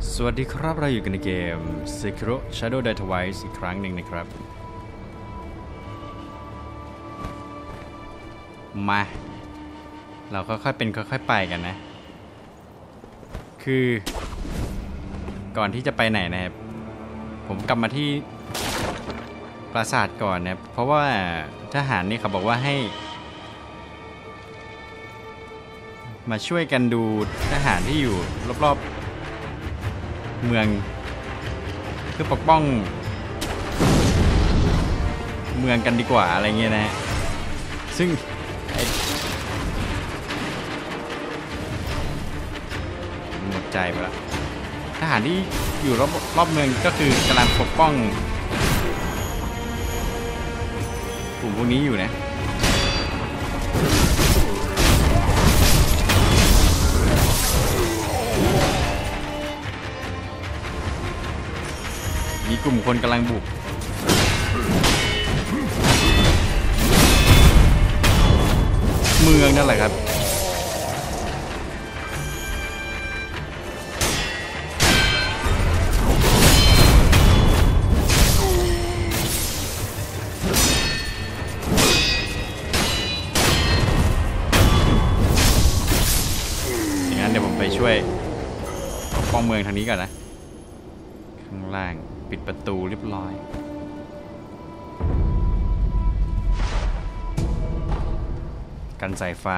สวัสดีครับเราอยู่กันในเกม Sekiro Shadow Die Twice อีกครั้งหนึ่งนะครับมาเราค่อยๆเป็นค่อยๆไปกันนะคือก่อนที่จะไปไหนนะครับผมกลับมาที่ปราสาทก่อนนะเพราะว่าทหารนี่เขาบอกว่าให้มาช่วยกันดูทหารที่อยู่รอบๆเมืองเพื่อปกป้องเมืองกันดีกว่าอะไรเงี้ยนะซึ่งหมดใจไปละทหารที่อยู่รอบเมืองก็คือกำลังปกป้องกลุ่มพวกนี้อยู่นะมีกลุ่มคนกำลังบุกเมืองนั่นแหละครับอย่างนั้นเดี๋ยวผมไปช่วยปกป้องเมืองทางนี้ก่อนนะข้างล่างปิดประตูเรียบร้อยกันสายฟ้า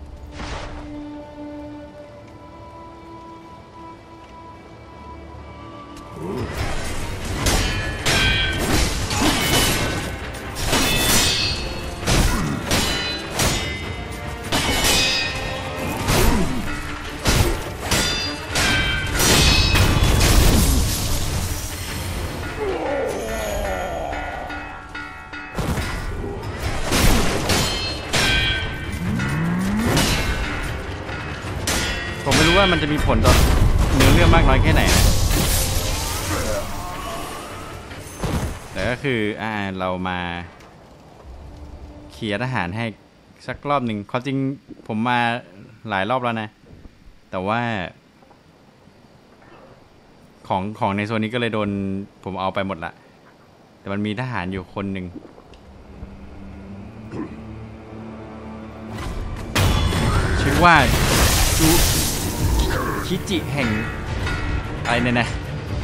ผมไม่รู้ว่ามันจะมีผลต่อเนื้อเรื่องมากน้อยแค่ไหนนะแต่ก็คือเรามาเคลียร์ทหารให้สักรอบหนึ่งความจริงผมมาหลายรอบแล้วนะแต่ว่าของในโซนนี้ก็เลยโดนผมเอาไปหมดละแต่มันมีทหารอยู่คนหนึ่งชื่อว่าคิจิแห่งอะไรเนี่ยนะ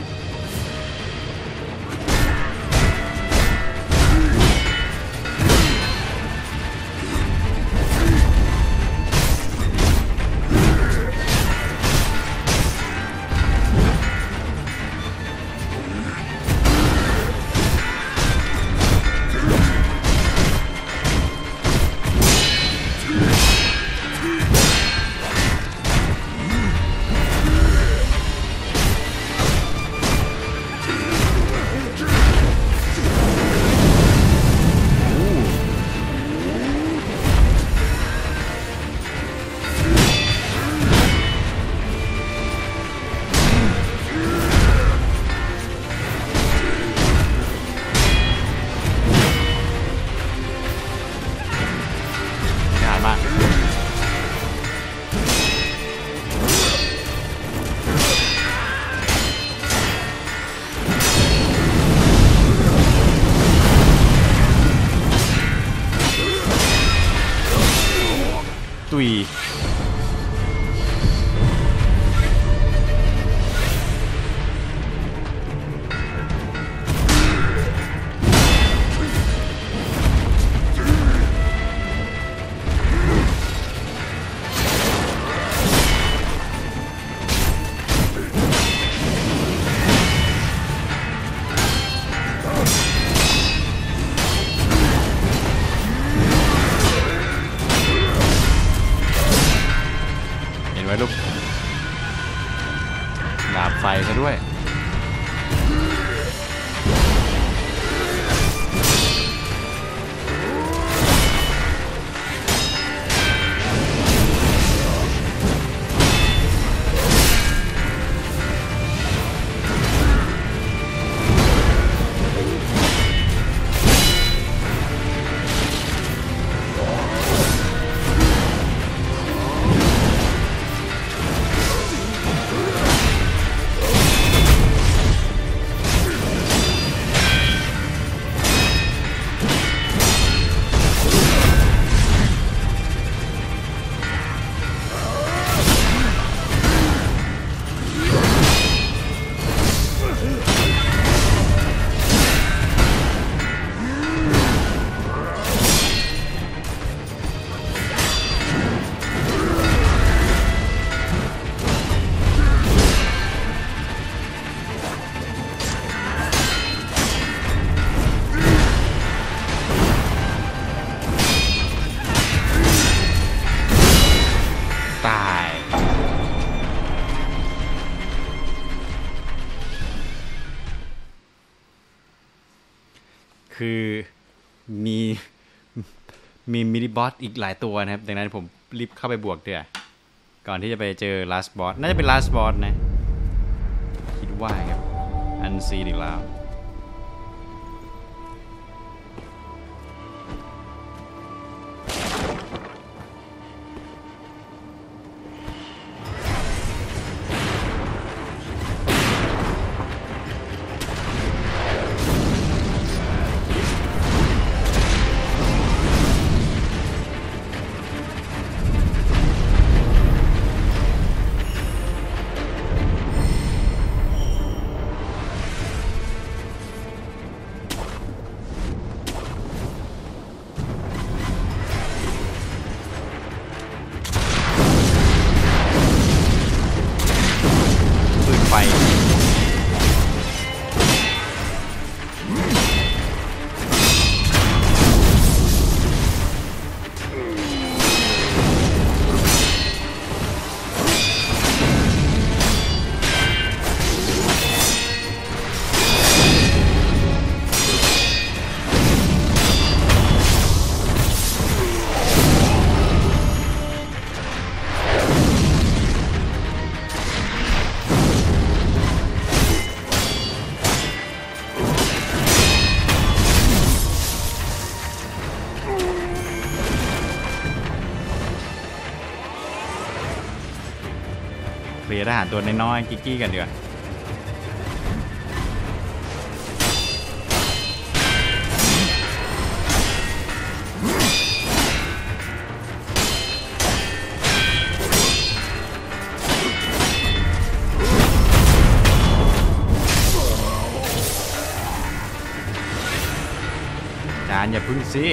ตุยไว้ลูกดาบไฟซะด้วยคือมีมีมินิบอสอีกหลายตัวนะครับดังนั้นผมรีบเข้าไปบวกเดี๋ยวก่อนที่จะไปเจอ last boss น่าจะเป็น last boss นะคิดว่าครับอันซีอีกแล้วไฟเคลียร์ทหารตัวน้อยๆกิ๊กๆกันดีกว่าจานอย่าพึ่งสิ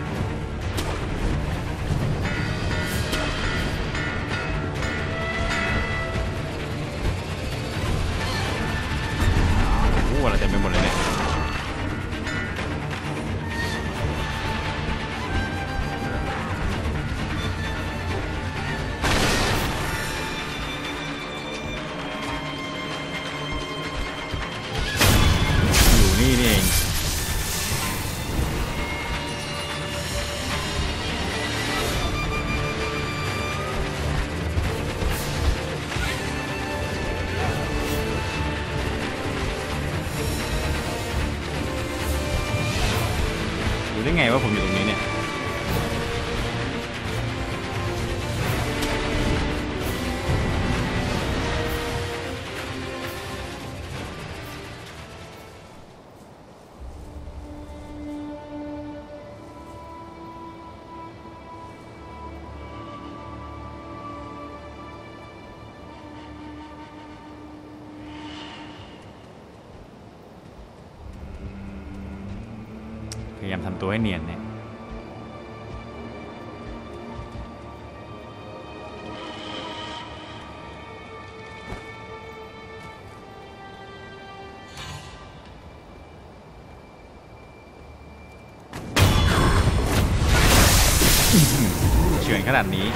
อะไรเต็มไปหมดเลยเนี่ยอยู่นี่เองได้ไงว่าผมอยู่ตรงนี้เนี่ยพยายามทำตัวให้เนียนเนี่ยเฉื่อยขนาดนี้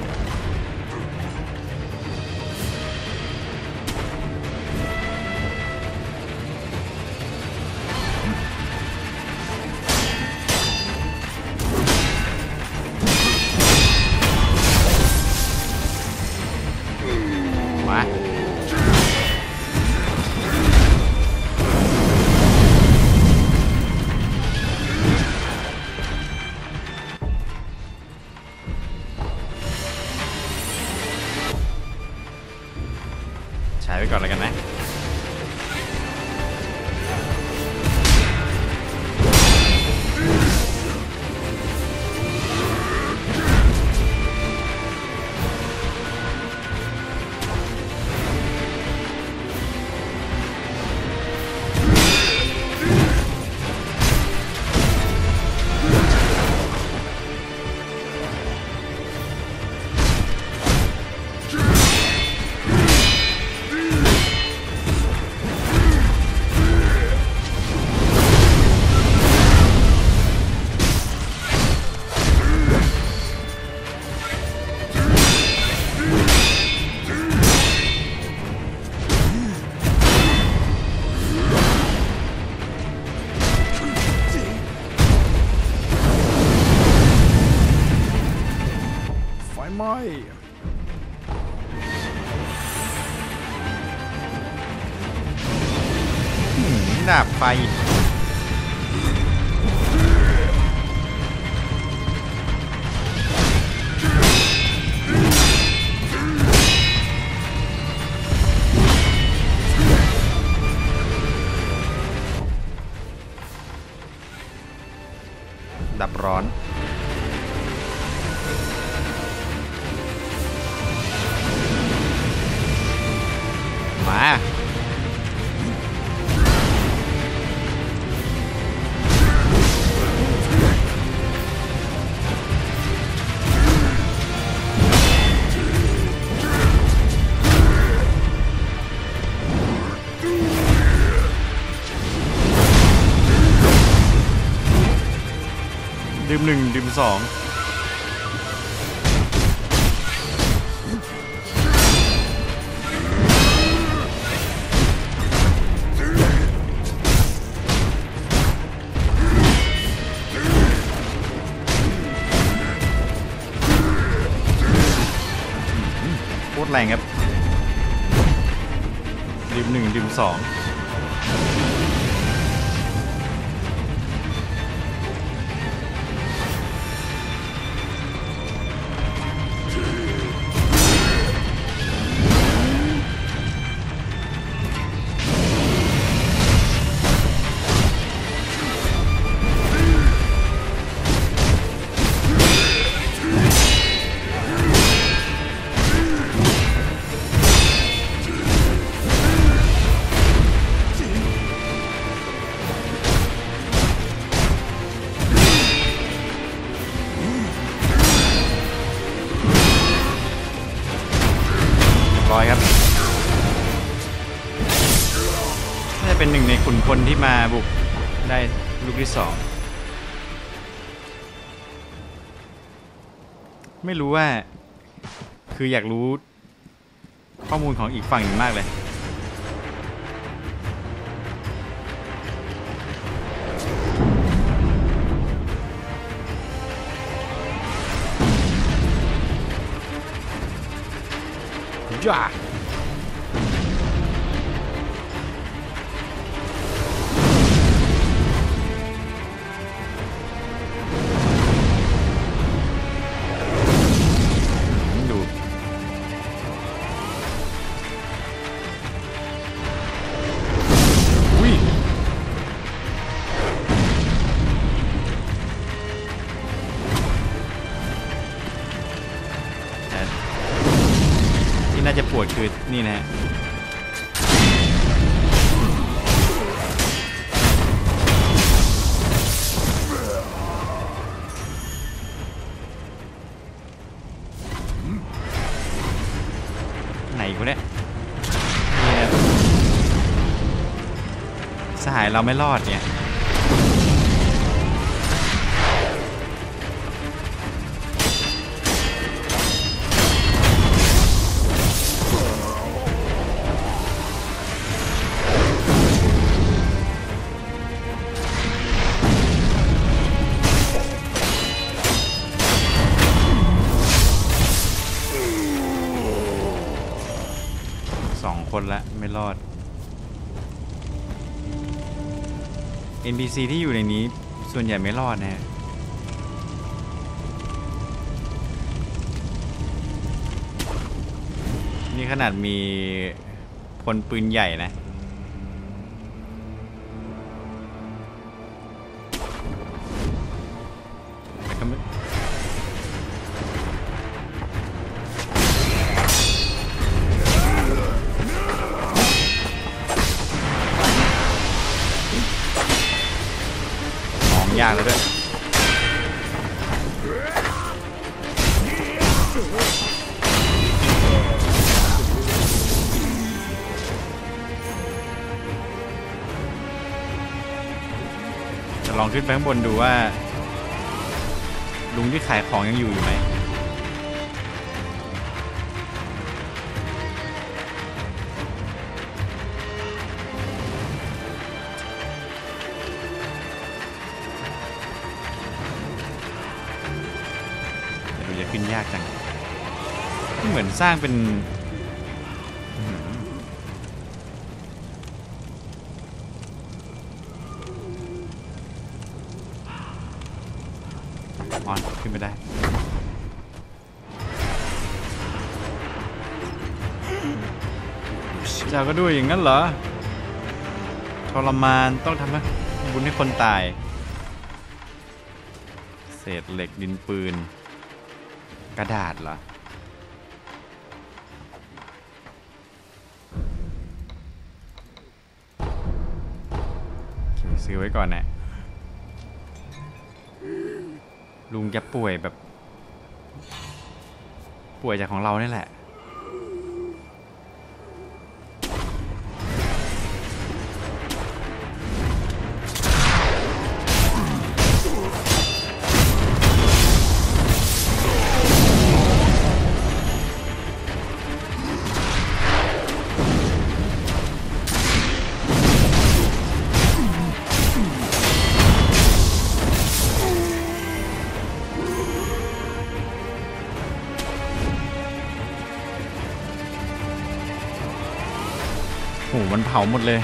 ใช้ไปก่อนแล้วกันนะดาบไฟดับร้อนมาดื่มหนึ่งดื่มสองโคตรแรงครับดื่มหนึ่งดื่มสองร้อยครับน่าจะเป็นหนึ่งในขุนพลที่มาบุกได้ลูกที่สองไม่รู้ว่าคืออยากรู้ข้อมูลของอีกฝั่งหนึ่งมากเลยจ้าดูอุ้ยที่น่าจะปวดคือนี่นะฮะไหนกูเนี่ยสหายเราไม่รอดเนี่ย2 คนละไม่รอด NPC ที่อยู่ในนี้ส่วนใหญ่ไม่รอดนะฮะนี่ขนาดมีพลปืนใหญ่นะแต่ก็ไม่ยากแล้วด้วยจะลองขึ้นไปข้างบนดูว่าลุงที่ขายของยังอยู่ไหมขึ้นยากจังเหมือนสร้างเป็นออนขึ้นไม่ได้เจ้าก็ด้วยอย่างนั้นเหรอทรมานต้องทำให้บุญให้คนตายเศษเหล็กดินปืนกระดาษเหรอซื้อไว้ก่อนนะลุงแกป่วยแบบป่วยจากของเรานี่แหละโหมันเผาหมดเลย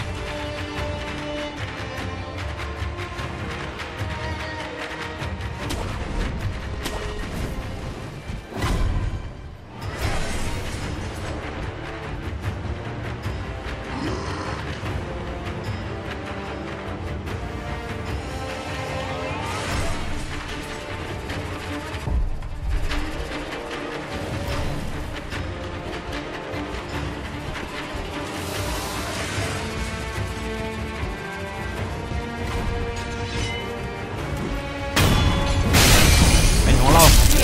เป็นของเรา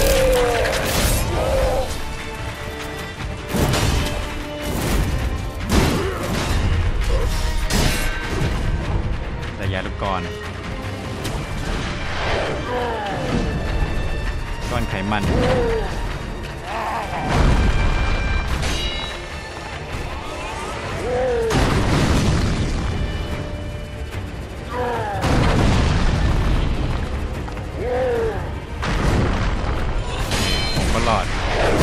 แต่ยาลูกกรก้อนไขมันผมก็รอด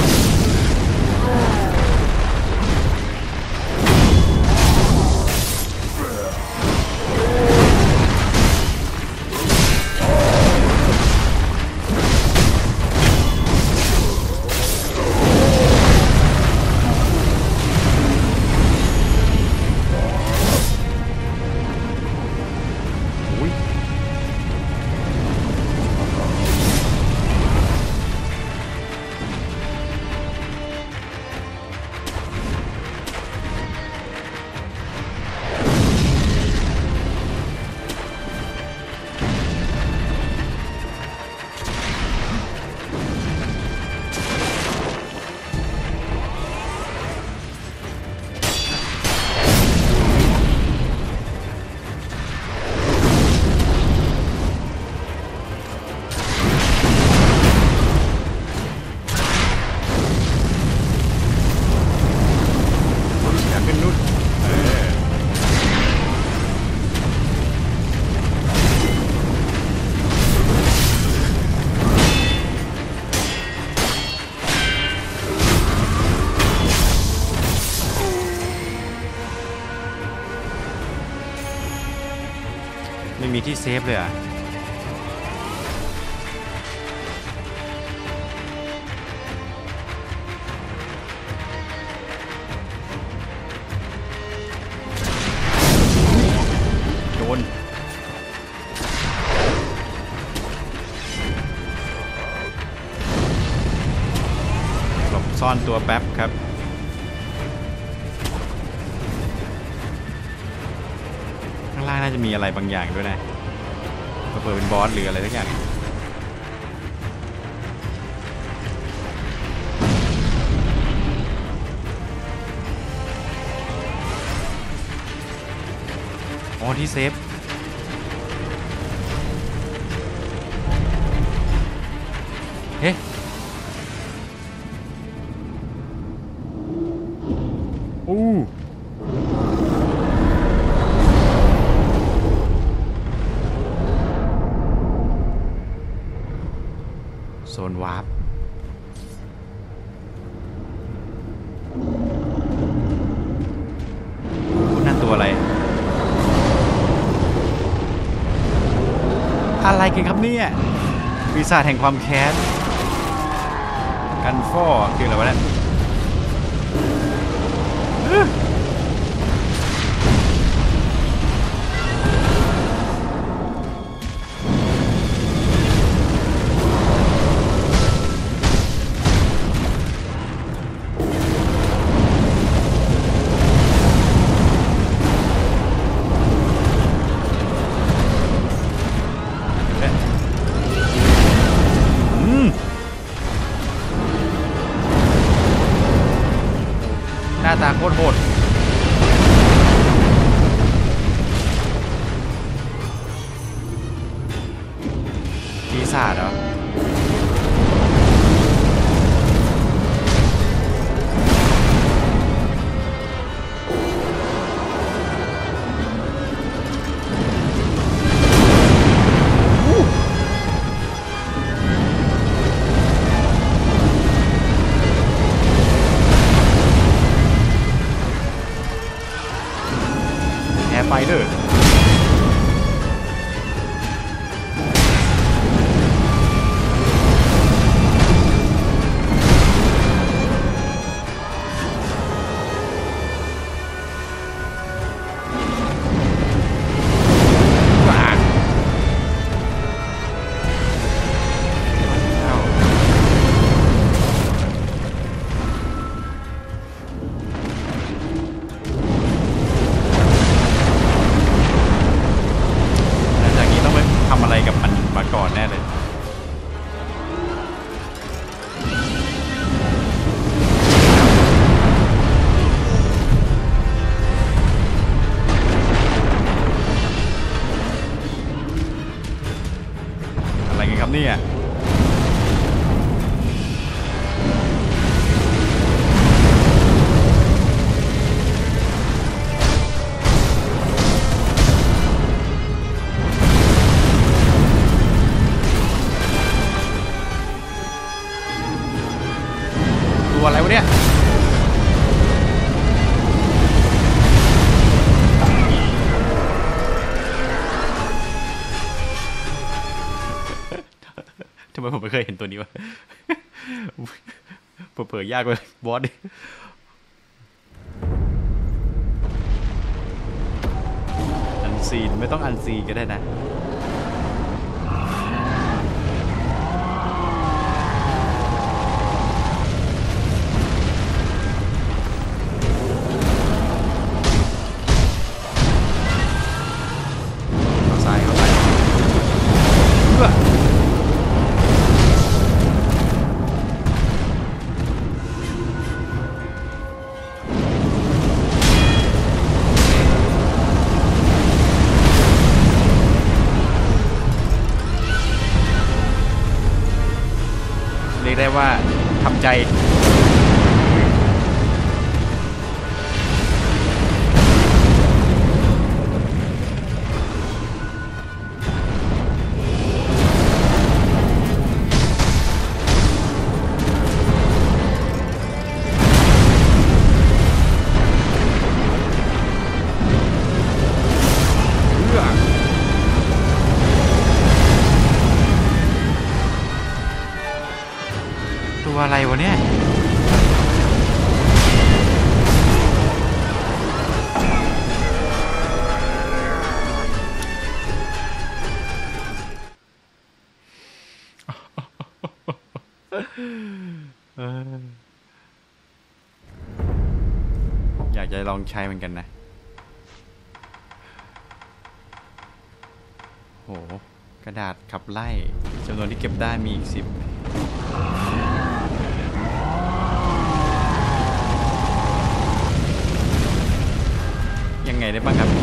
ไม่มีที่เซฟเลยอ่ะโดนหลบซ่อนตัวแป๊บครับข้างล่างน่าจะมีอะไรบางอย่างด้วยนะเปิดเป็นบอสหรืออะไรสักอย่างอ๋อที่เซฟเฮ้อู้โซนวาร์ปนั่นตัวอะไรอะไรกันครับเนี่ยปีศาจแห่งความแค้นกันฟ้อคืออะไรวะเนี่ยหน้าตาโคตรโหดปีศาจเหรอไฟเดอร์ทำอะไรกับมันมาก่อนแน่เลยอะไรกันครับเนี่ยตัวอะไรวะเนี่ยทำไมผมไม่เคยเห็นตัวนี้วะเปิดยากเลยบอสดิอันซีนไม่ต้องอันซีนก็ได้นะเรียกได้ว่าทำใจตัวอะไรวะเนี่ยอยากจะลองใช้เหมือนกันนะโหกระดาษขับไล่จำนวนที่เก็บได้มีอีก10ยังไงได้บ้างครับ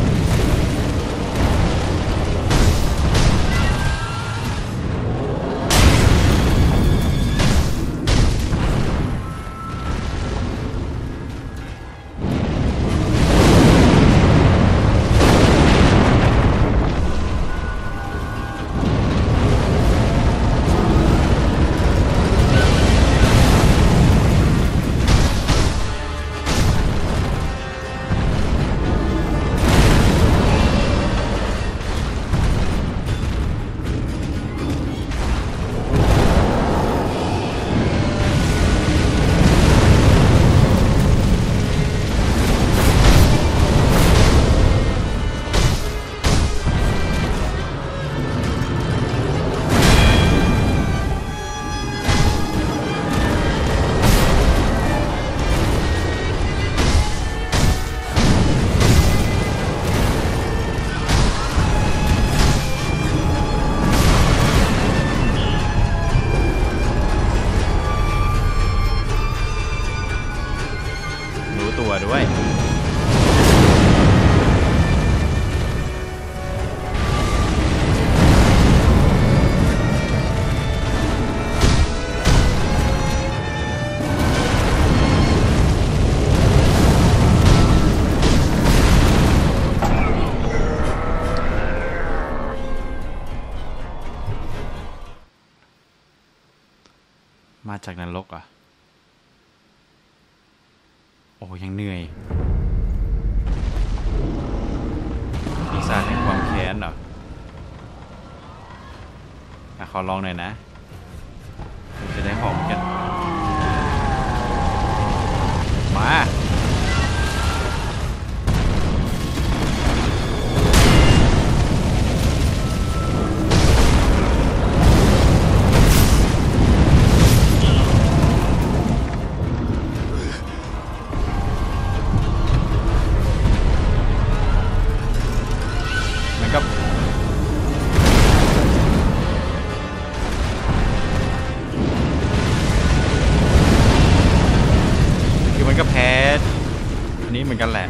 จากนรกอ่ะโอ้ยังเหนื่อยปีศาจแห่งความแค้นเหรอขอลองหน่อยนะผมจะได้ของเหมือนกันมามันก็แพ้อันนี้เหมือนกันแหละ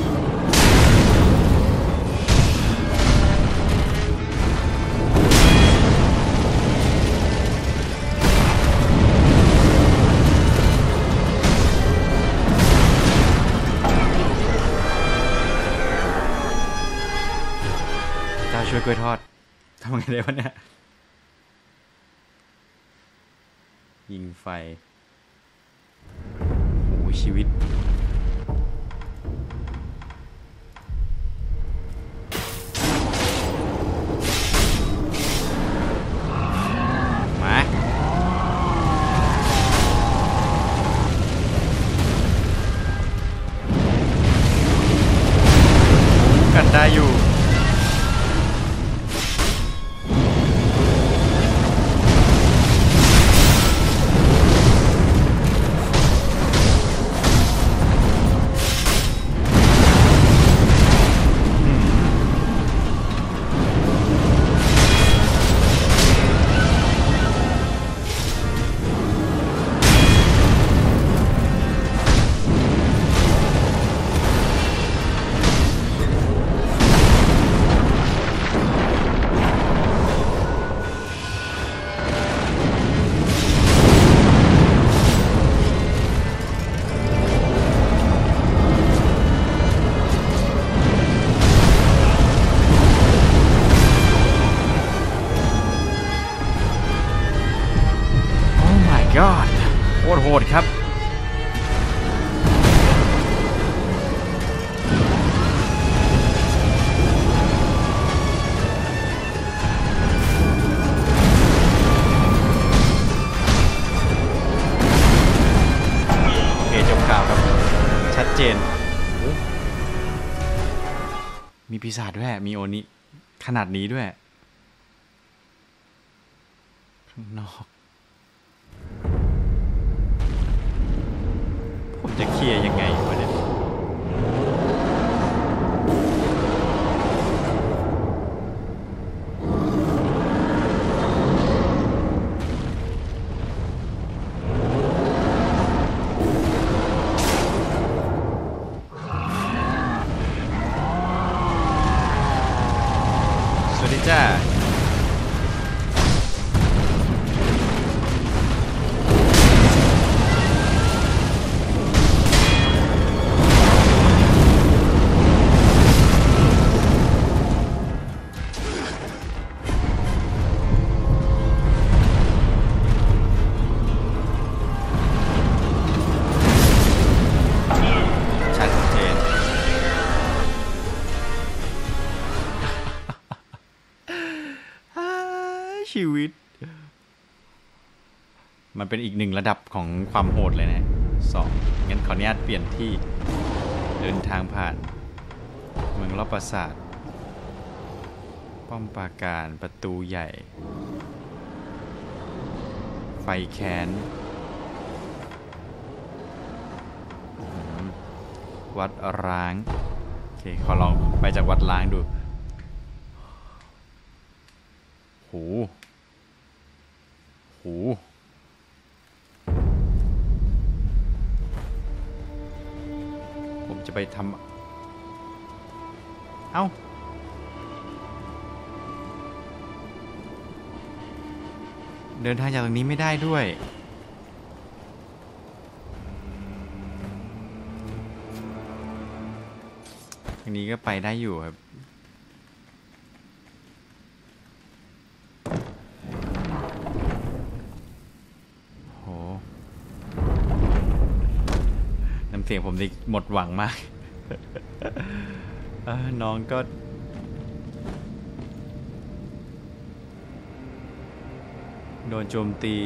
เจ้าช่วยกล้วยทอดทำไงได้วะเนี่ยยิงไฟชีวิตมากันได้อยู่ยอดโหดครับโอเคจบข่าวครับชัดเจนมีปีศาจด้วยมีโอนิขนาดนี้ด้วยข้างนอกผมจะเคลียร์ยังไงวะเนี่ยสวัสดีจ้าชีวิตมันเป็นอีกหนึ่งระดับของความโหดเลยนะ2งั้นขออนุญาตเปลี่ยนที่เดินทางผ่านเมืองรอบปราสาทป้อมปราการประตูใหญ่ไฟแค้นวัดร้างโอเคขอลองไปจากวัดร้างดูหูผมจะไปทำเอ้าเดินทางจากตรงนี้ไม่ได้ด้วยทางนี้ก็ไปได้อยู่ครับโหสียงผมนี่หมดหวังมาก น้องก็โดนโจมตี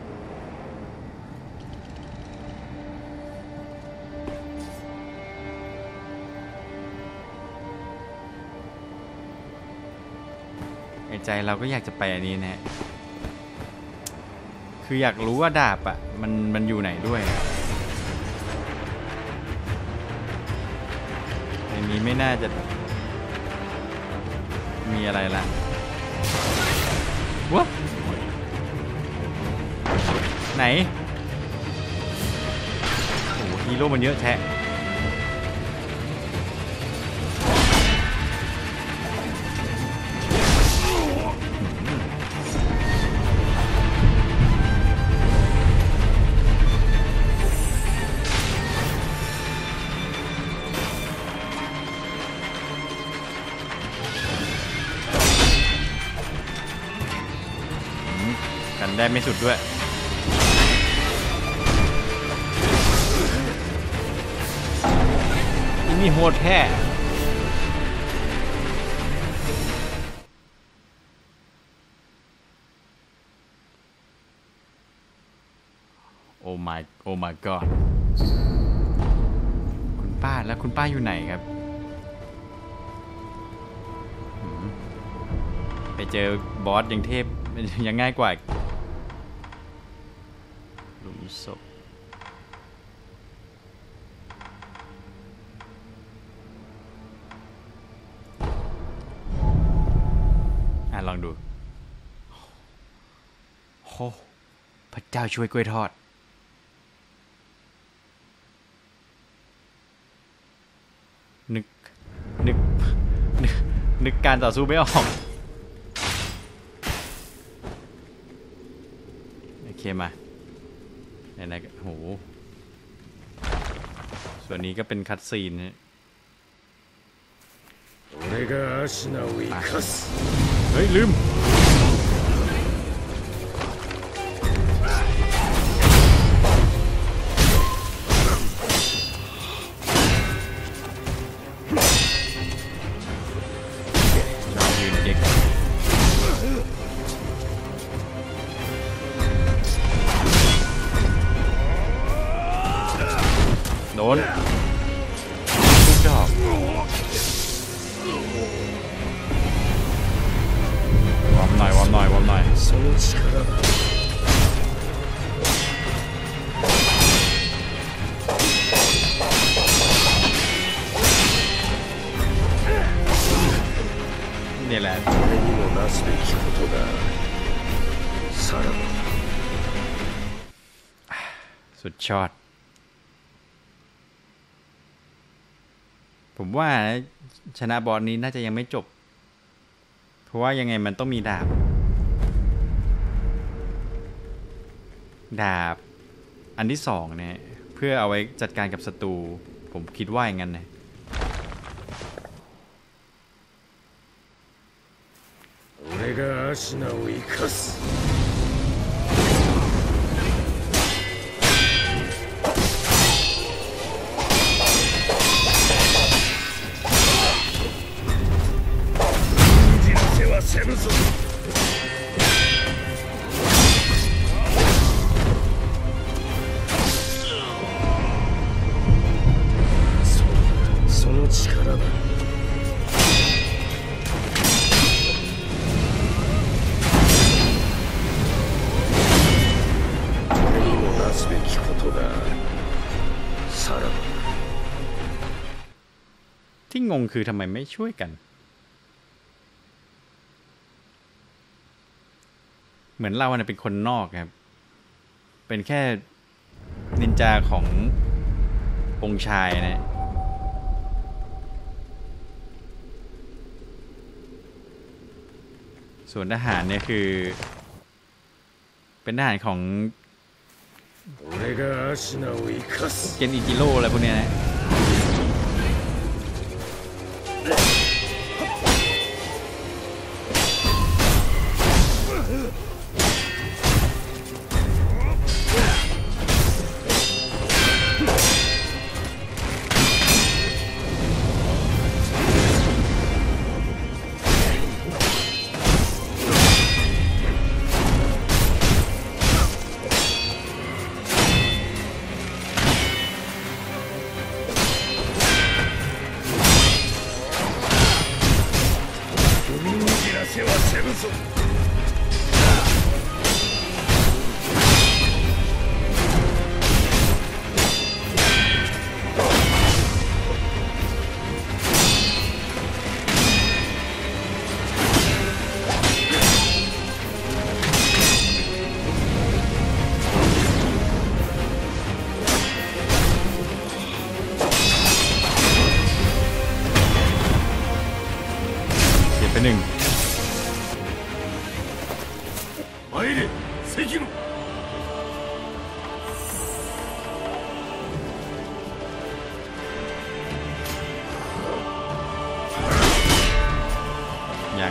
ในใจเราก็อยากจะไปอันนี้นะคืออยากรู้ว่าดาบอ่ะมันอยู่ไหนด้วยในนี้ไม่น่าจะมีอะไรละวะไหนโอ้โหฮีโร่มันเยอะแท้กันได้ไม่สุดด้วยนี่โหดแท้โอ้ my god คุณป้าแล้วคุณป้าอยู่ไหนครับไปเจอบอสยังเทพยังง่ายกว่าหลุมศพลองดูโอ้พระเจ้าช่วยกล้วยทอดนึกการต่อสู้ไม่ออกโอเคมาไหนๆโหส่วนนี้ก็เป็นคัตซีนนะเฮ้ยลืมยืนเก๊กโดนทุกดอกวอร์มหน่อยนี่แหละสุดยอดผมว่าชนะบอสนี้น่าจะยังไม่จบเพราะว่ายังไงมันต้องมีดาบอันที่สองเนี่ยเพื่อเอาไว้จัดการกับศัตรูผมคิดว่าอย่างนั้นนะที่งงคือทำไมไม่ช่วยกันเหมือนเราเนี่ยเป็นคนนอกครับเป็นแค่นินจาขององค์ชายนะส่วนทหารเนี่ยคือเป็นทหารของเกนอิจิโร่อะไรพวกเนี้ยนะせはせぬぞ。 ไปหนึ่ง参れ関野。 ยัง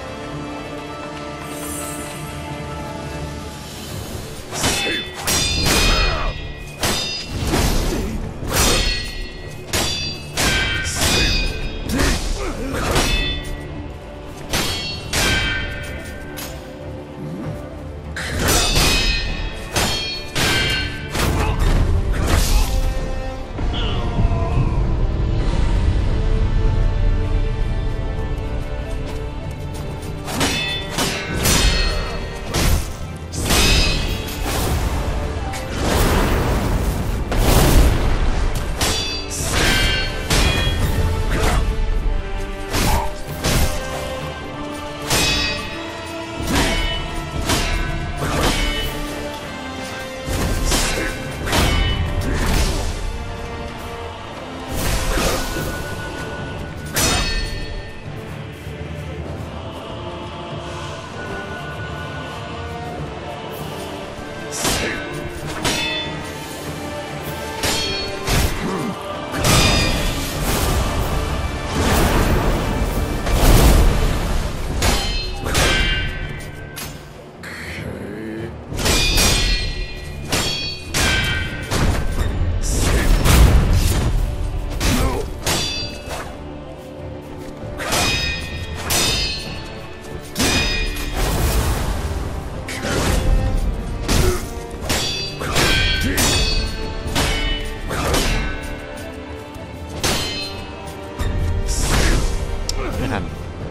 ไม่ทัน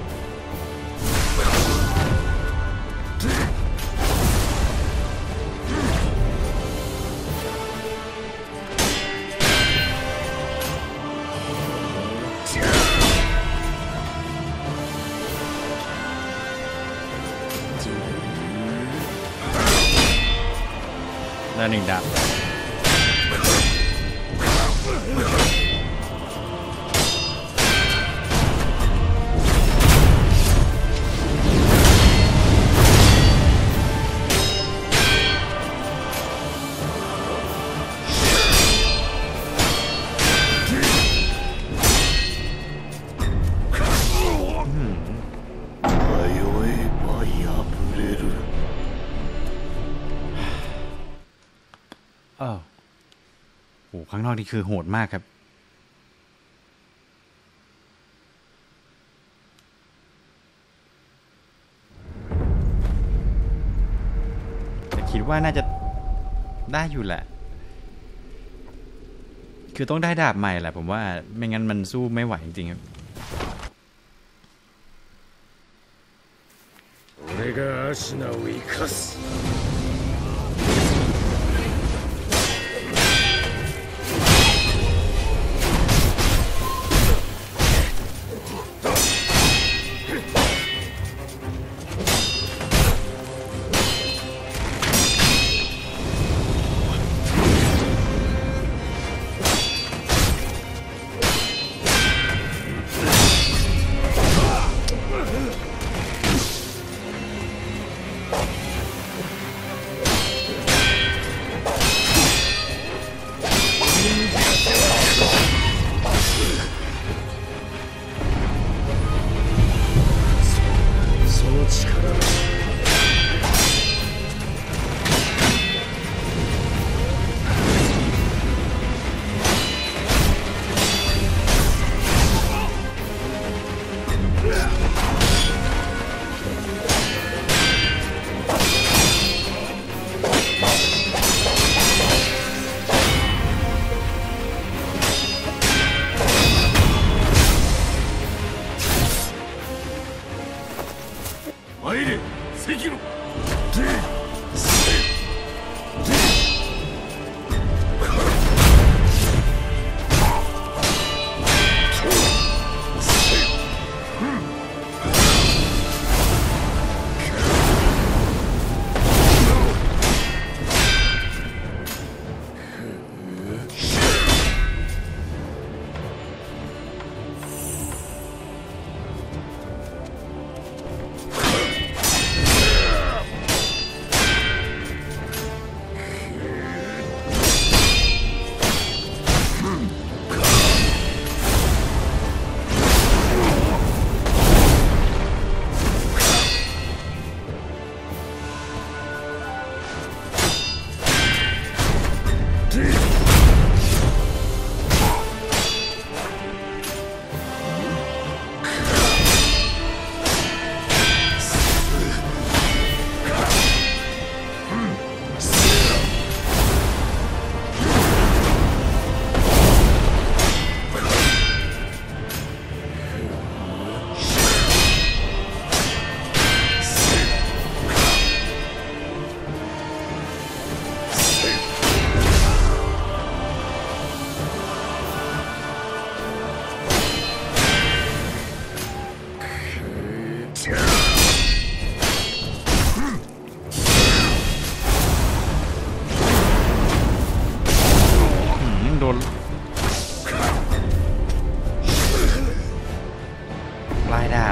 ได้หนึ่งดาบโอ้ข้างนอกนี่คือโหดมากครับแต่คิดว่าน่าจะได้อยู่แหละคือต้องได้ดาบใหม่แหละผมว่าไม่งั้นมันสู้ไม่ไหวจริงๆครับ俺がアシナを生かす。 関のโดนปลายดาบ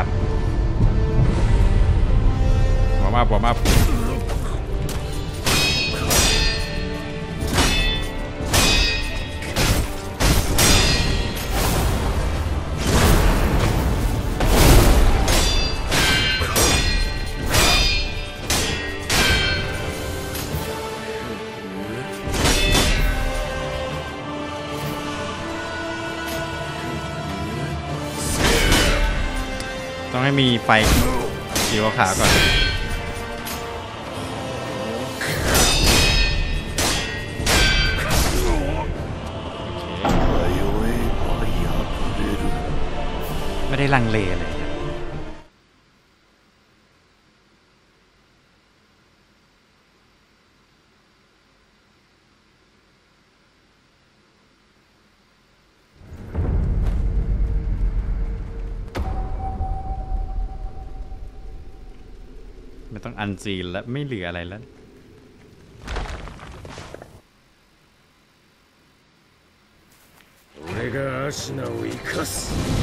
หัวมาต้องให้มีไฟสีขาวก่อนไม่ได้ลังเลเลยไม่ต้องอันซีนแล้วไม่เหลืออะไรแล้ว俺がアシナを生かす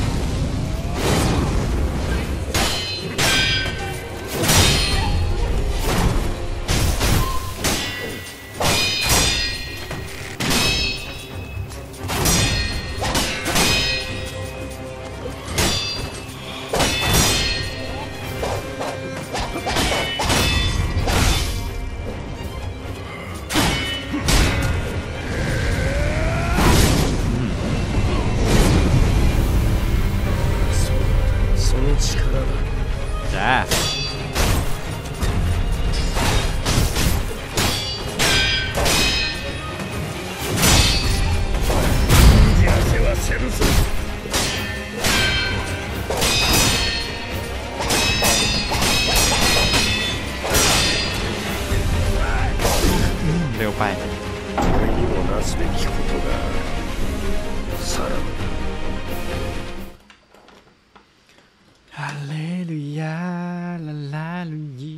จ้าเร็วไป俺にもなすべきことがあるさらばฮาเลลูยาลาลาลูยี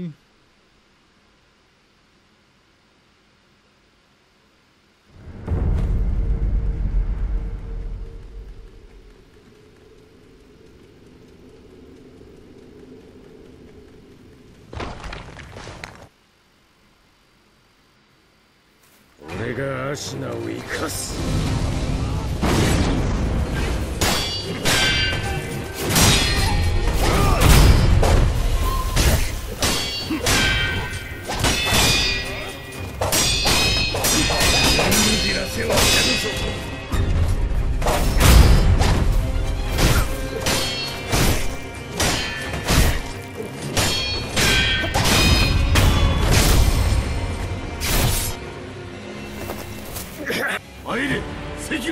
俺がアシナを生かすじらせはせぬぞ参れ関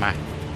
มา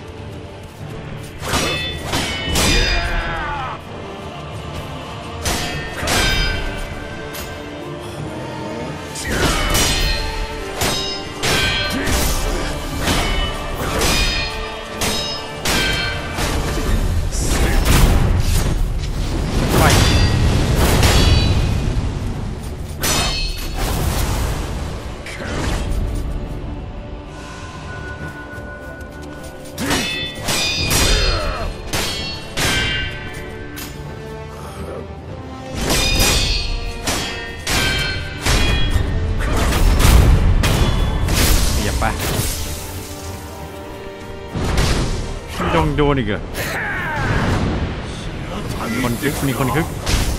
ต้องโดนอีกเหรอคนคึกมีคนคึก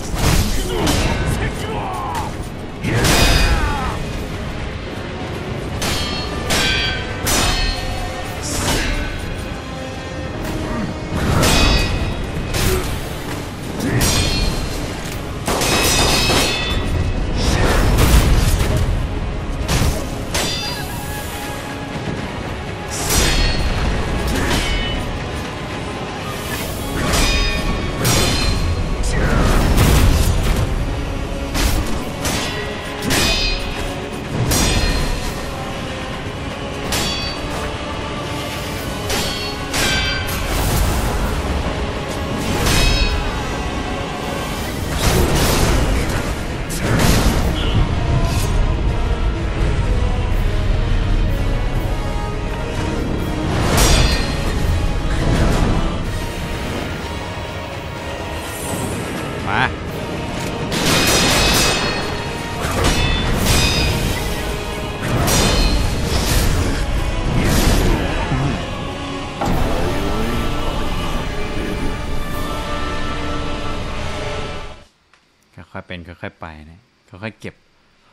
ค่อยๆเป็นค่อยๆไปนะค่อยๆเก็บ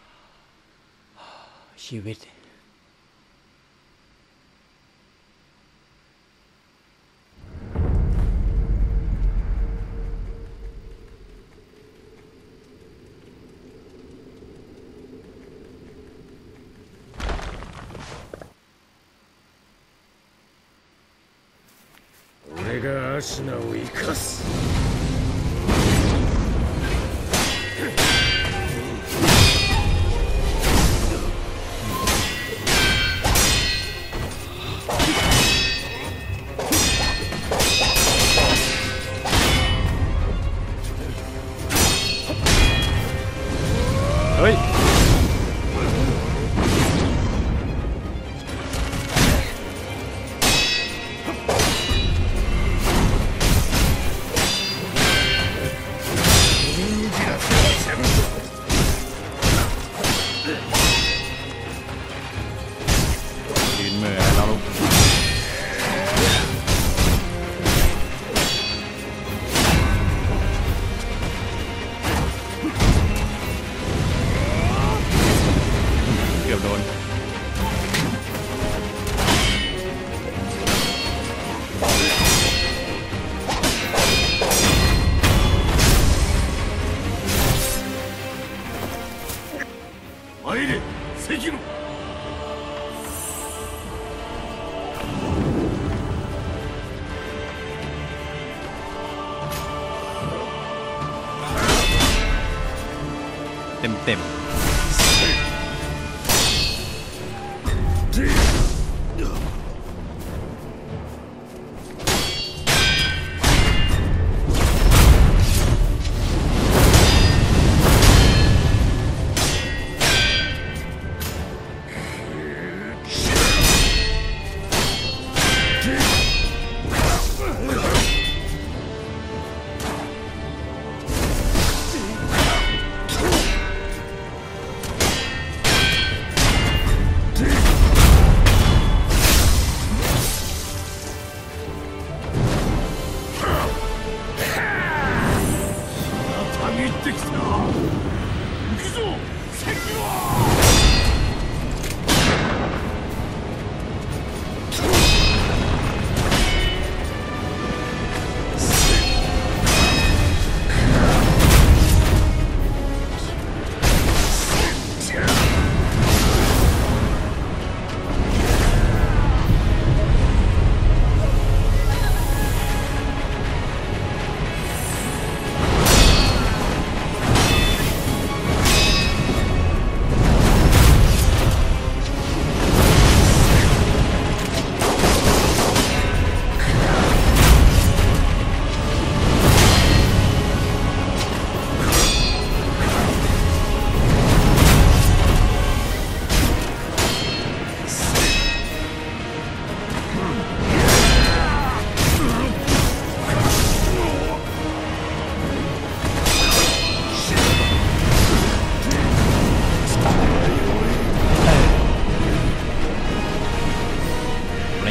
ชีวิต俺がアシナを生かすเฮ้ยยืนมือเราเกือบโดน参れ関野เต็ม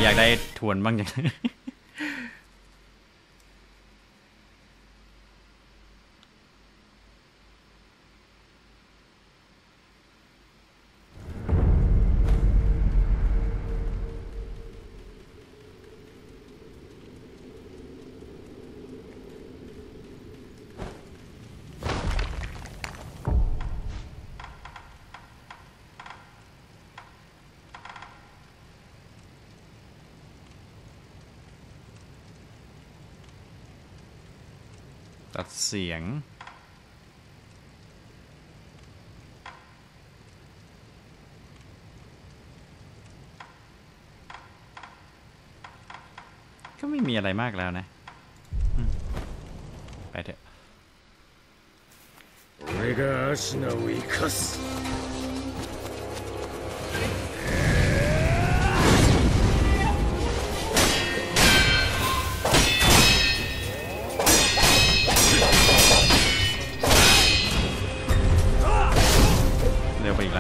อยากได้ทวนบ้างจัง ตัดเสียงก็ไม่มีอะไรมากแล้วนะไปเถอะ俺がアシナを生かすเร็วไปอีกแล้ว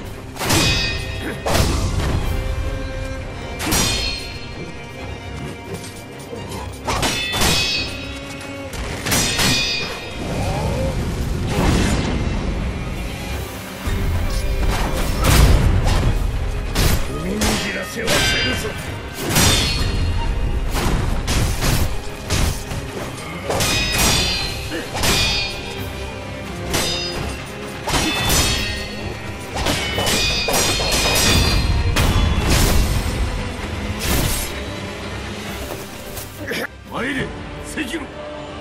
参れ赤炉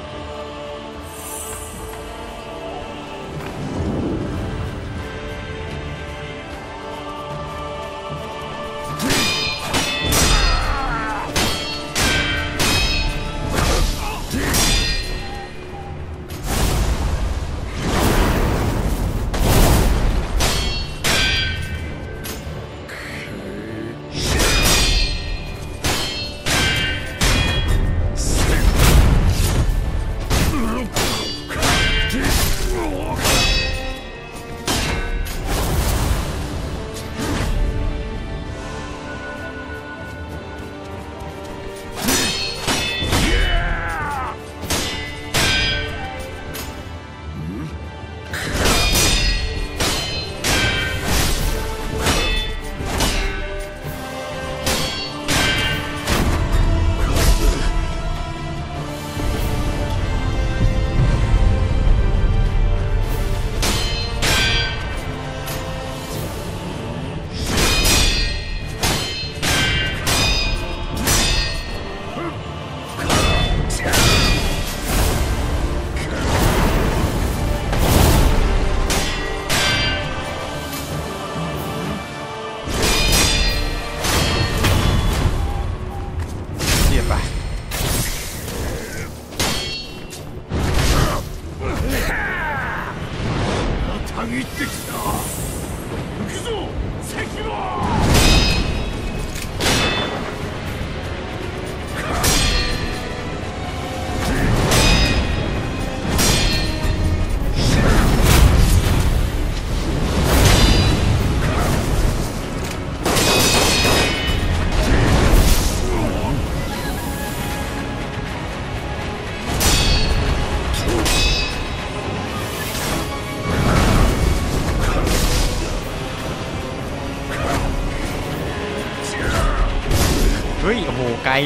たぎってきた行くぞ赤炉เฮ้ยโอ้โหไกล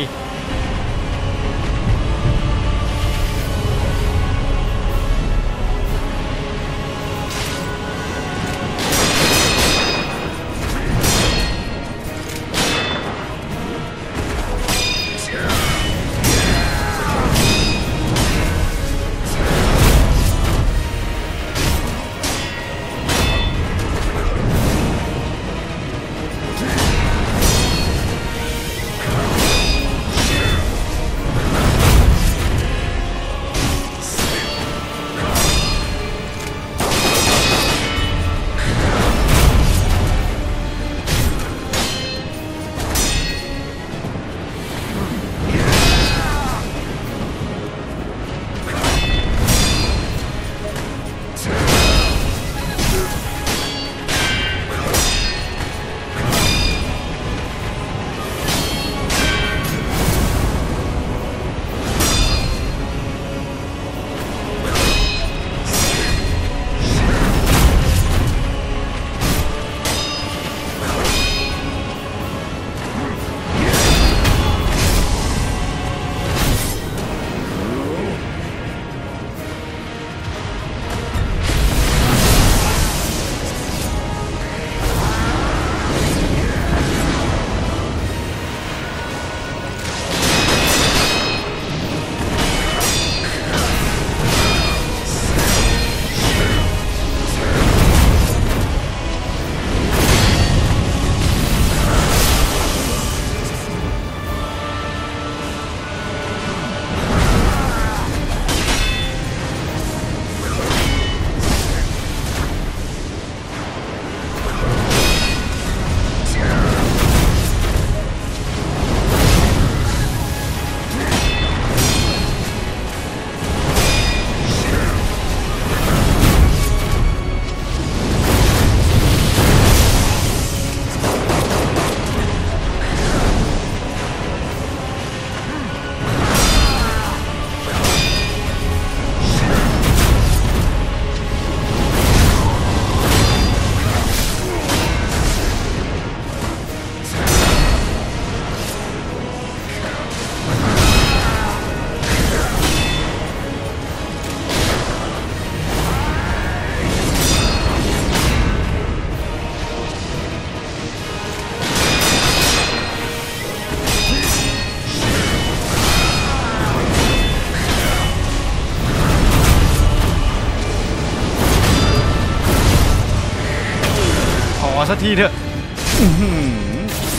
สักทีเถอะอื้อหือ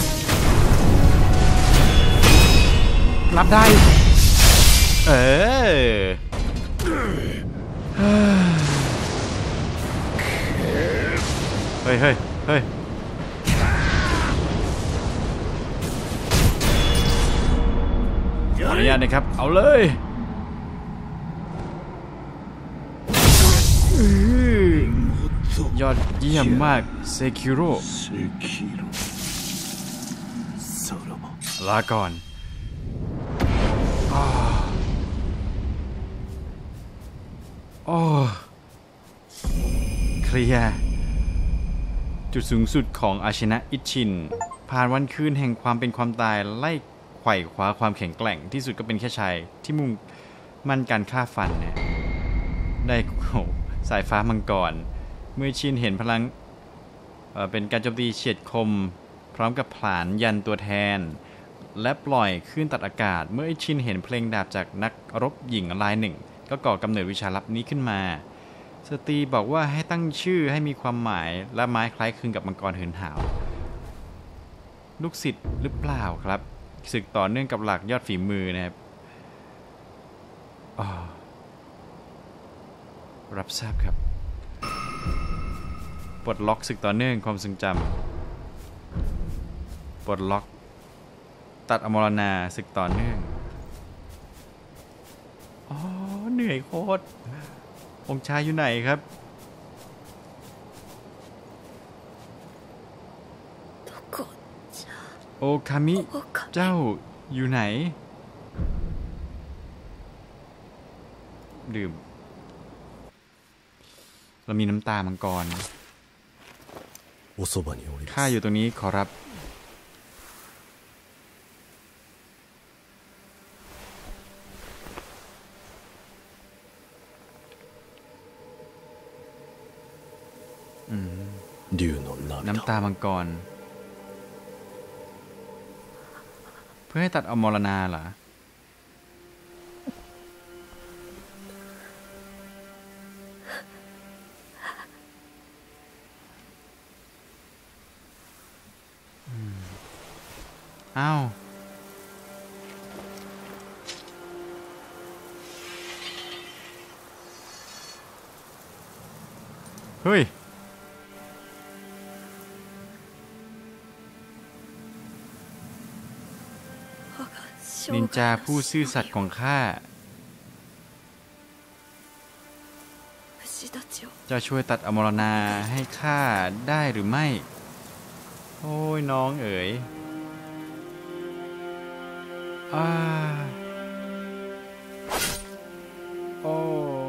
รับได้เฮ้ยเฮ้ยเฮ้ยขออนุญาตนะครับเอาเลยยอดเยี่ยมมากเซคิโร่ลาก่อนโอ้เคลียร์จุดสูงสุดของอาชนะอิชินผ่านวันคืนแห่งความเป็นความตายไล่ไขว่คว้าความแข็งแกร่งที่สุดก็เป็นแค่ชายที่มุ่งมั่นการฆ่าฟันเนี่ยได้สายฟ้ามังกรเมื่อชินเห็นพลังเป็นการโจมตีเฉียดคมพร้อมกับผลาญยันตัวแทนและปล่อยคลื่นตัดอากาศเมื่อชินเห็นเพลงดาบจากนักรบหญิงรายหนึ่งก็ก่อกำเนิดวิชาลับนี้ขึ้นมาสตรีบอกว่าให้ตั้งชื่อให้มีความหมายและไม้คล้ายคลึงกับมังกรเหินหาวลูกศิษย์หรือเปล่าครับศึกต่อเนื่องกับหลักยอดฝีมือนะครับรับทราบครับปลดล็อกศึกต่อเนื่องความทรงจำปลดล็อกตัดอมรณาศึกต่อเนื่องเหนื่อยโคตรองค์ชายอยู่ไหนครับโอคามิเจ้าอยู่ไหนดื่มเรามีน้ำตามังกรข้าอยู่ตรงนี้ขอรับน้ำตามังกรเพื่อให้ตัดอมรณาเหรออ้าวเฮ้ยนินจาผู้ซื่อสัตย์ของข้าจะช่วยตัดอมรณาให้ข้าได้หรือไม่โอ้ยน้องเอ๋ยโอ้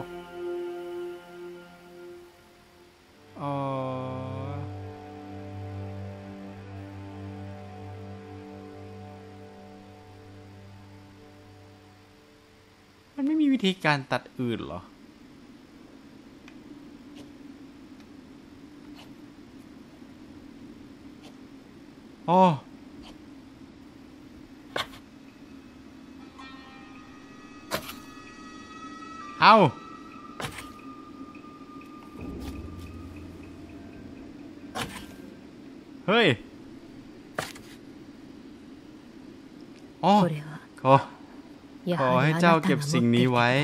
มันไม่มีวิธีการตัดอื่นเหรอโอ้เอาเฮ้ยอ๋อขอให้เจ้าเก็บสิ่งนี้ไว้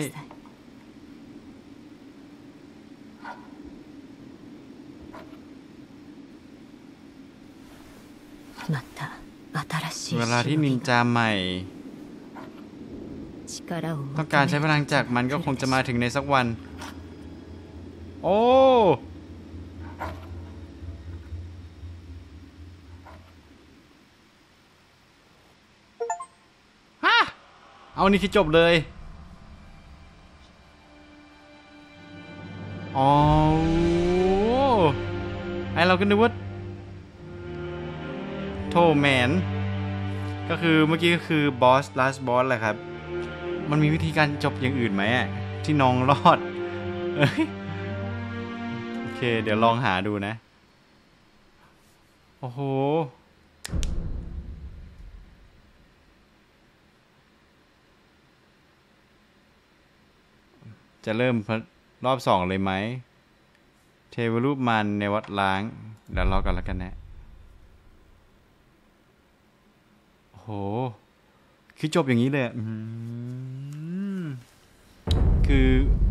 เวลาที่นินจาใหม่ต้องการใช้พลังจากมันก็คงจะมาถึงในสักวันโอ้ฮะเอานี่คือจบเลยอ๋อไอเราก็นึกว่าโธ่แมนก็คือเมื่อกี้ก็คือบอส last boss แหละครับมันมีวิธีการจบอย่างอื่นไหมอะที่น้องรอดโอเคเดี๋ยวลองหาดูนะโอ้โหจะเริ่มรอบ2เลยไหมเทวรูปมารในวัดล้างเดี๋ยวรอก่อนแล้วกันนะโอ้โหคือจบอย่างนี้เลยคือ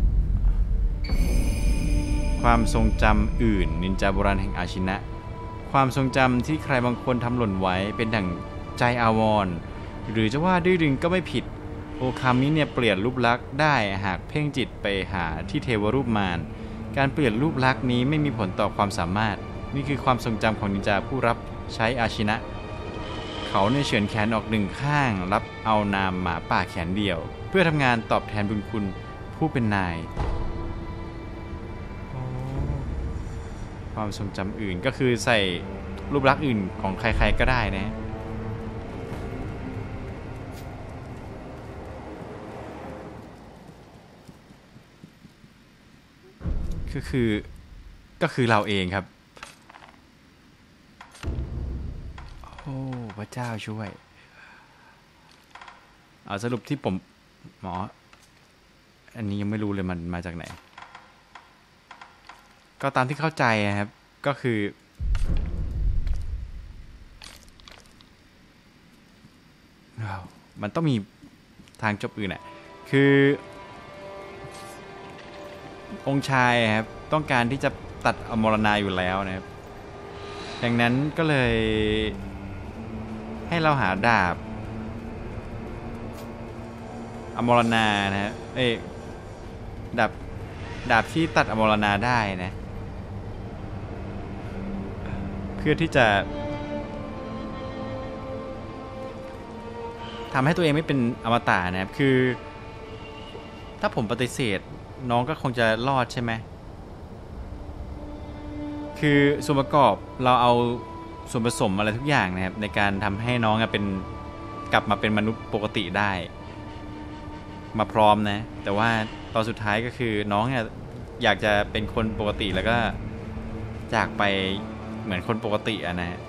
ความทรงจำอื่นนินจาโบราณแห่งอาชินะความทรงจำที่ใครบางคนทำหล่นไว้เป็นดั่งใจอาวรณ์หรือจะว่าดื้อดึงก็ไม่ผิดโอคามิเนี่ยเปลี่ยนรูปลักษณ์ได้หากเพ่งจิตไปหาที่เทวรูปมารการเปลี่ยนรูปลักษณ์นี้ไม่มีผลต่อความสามารถนี่คือความทรงจำของนินจาผู้รับใช้อาชินะเขาเนี่ยเฉือนแขนออกหนึ่งข้างรับเอานามหมาป่าแขนเดียวเพื่อทำงานตอบแทนบุญคุณผู้เป็นนายความทรงจำอื่นก็คือใส่รูปลักษณ์อื่นของใครๆก็ได้นะก็คือเราเองครับโอ้พระเจ้าช่วยเอาสรุปที่ผมหมออันนี้ยังไม่รู้เลยมันมาจากไหนก็ตามที่เข้าใจครับก็คือมันต้องมีทางจบอื่นอ่ะคือองค์ชายครับต้องการที่จะตัดอมรณาอยู่แล้วนะครับดังนั้นก็เลยให้เราหาดาบอมรณานะฮะดาบที่ตัดอมรณาได้นะเพื่อที่จะทำให้ตัวเองไม่เป็นอมตะนะครับคือถ้าผมปฏิเสธน้องก็คงจะรอดใช่ไหมคือส่วนประกอบเราเอาส่วนผสมอะไรทุกอย่างนะครับในการทำให้น้องกลับมาเป็นมนุษย์ปกติได้มาพร้อมนะแต่ว่าตอนสุดท้ายก็คือน้องเนี่ยอยากจะเป็นคนปกติแล้วก็จากไปเหมือนคนปกติอะนะ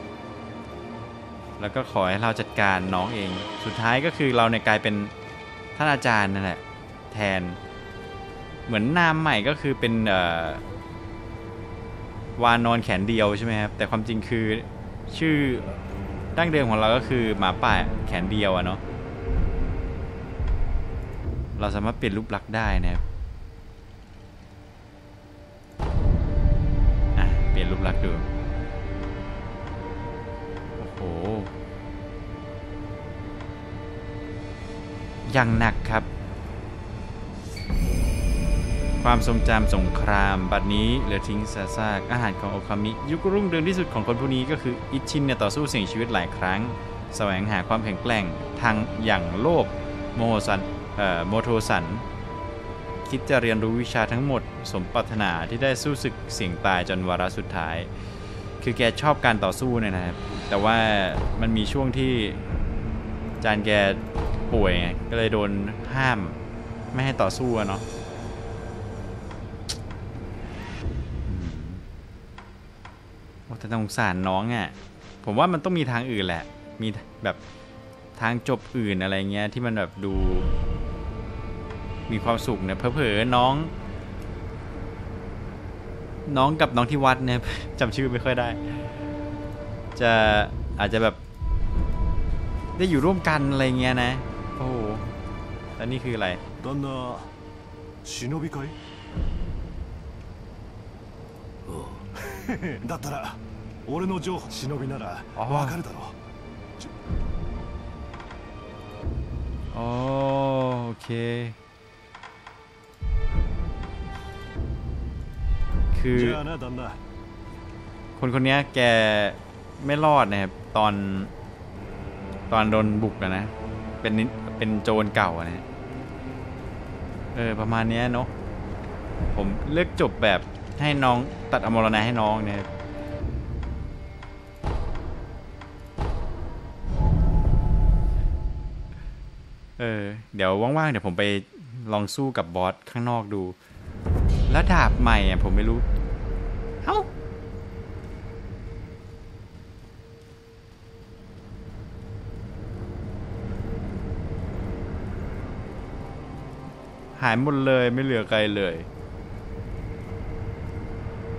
แล้วก็ขอให้เราจัดการน้องเองสุดท้ายก็คือเราเนี่ยกลายเป็นท่านอาจารย์นั่นแหละแทนเหมือนนามใหม่ก็คือเป็นวานอนแขนเดียวใช่ไหมครับแต่ความจริงคือชื่อดั้งเดิมของเราก็คือหมาป่าแขนเดียวอะเนาะเราสามารถเปลี่ยนรูปลักษณ์ได้นะครับเปลี่ยนรูปลักษณ์ดูโอ้โหอย่างหนักครับความทรงจำสงครามบัดนี้เหลือทิ้งซากอาหารของโอคามิยุครุ่งเรืองที่สุดของคนผู้นี้ก็คืออิชินเนี่ยต่อสู้เสี่ยงชีวิตหลายครั้งแสวงหาความแข็งแกร่งทางอย่างโลภโมโทสันคิดจะเรียนรู้วิชาทั้งหมดสมปรารถนาที่ได้สู้ศึกเสี่ยงตายจนวาระสุดท้ายคือแกชอบการต่อสู้เนี่ยนะครับแต่ว่ามันมีช่วงที่จานแกป่วยไงก็เลยโดนห้ามไม่ให้ต่อสู้เนาะแต่สงสารน้องอ่ะผมว่ามันต้องมีทางอื่นแหละมีแบบทางจบอื่นอะไรเงี้ยที่มันแบบดูมีความสุขเนี่ยเผลอๆน้องกับน้องที่วัดเนี่ย จำชื่อไม่ค่อยได้อาจจะแบบได้อยู่ร่วมกันอะไรเงี้ยนะโอ้โหแล้วนี่คืออะไร旦那忍びかいだったら俺の情報忍びならわかるだろうโอเคคือคนนี้แกไม่รอดนะครับตอนโดนบุกนะเป็นโจรเก่านะประมาณนี้เนาะผมเลือกจบแบบให้น้องตัดอมรณะให้น้องเนี่ยเดี๋ยวว่างๆเดี๋ยวผมไปลองสู้กับบอสข้างนอกดูแล้วดาบใหม่อ่ะผมไม่รู้เอ้าหายหมดเลยไม่เหลือใครเลย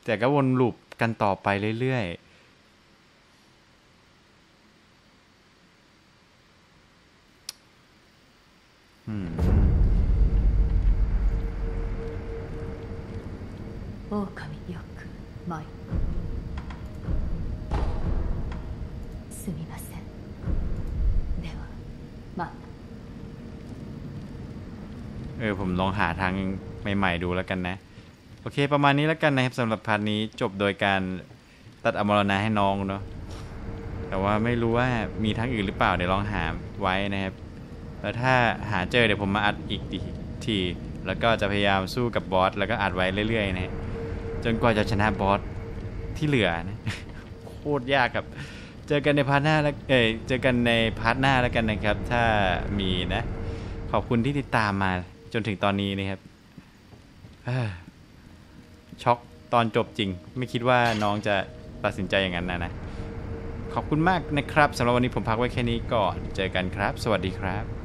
แต่ก็วนลูปกันต่อไปเรื่อย狼よく参るすみませんではまたผมลองหาทางใหม่ๆดูแล้วกันนะโอเคประมาณนี้แล้วกันนะครับสำหรับพาร์ทนี้จบโดยการตัดอมรณะให้น้องเนาะแต่ว่าไม่รู้ว่ามีทางอื่นหรือเปล่าเดี๋ยวลองหาไว้นะครับแล้วถ้าหาเจอเดี๋ยวผมมาอัดอีกทีแล้วก็จะพยายามสู้กับบอสแล้วก็อัดไว้เรื่อยๆนะจนกว่าจะชนะบอสที่เหลือนะโคตรยากครับเจอกันในพาร์ทหน้าแล้วเจอกันในพาร์ทหน้าแล้วกันนะครับถ้ามีนะขอบคุณที่ติดตามมาจนถึงตอนนี้นะครับช็อกตอนจบจริงไม่คิดว่าน้องจะตัดสินใจอย่างนั้นนะขอบคุณมากนะครับสำหรับวันนี้ผมพักไว้แค่นี้ก่อนเจอกันครับสวัสดีครับ